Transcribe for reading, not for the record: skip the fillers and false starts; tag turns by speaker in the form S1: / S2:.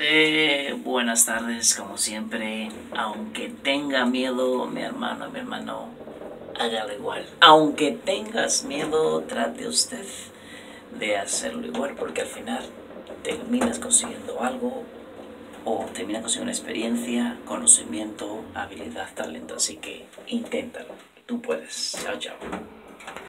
S1: Buenas tardes, como siempre. Aunque tenga miedo, mi hermano, hágalo igual. Aunque tengas miedo, trate usted de hacerlo igual, porque al final terminas consiguiendo algo o terminas consiguiendo una experiencia, conocimiento, habilidad, talento. Así que inténtalo. Tú puedes. Chao, chao.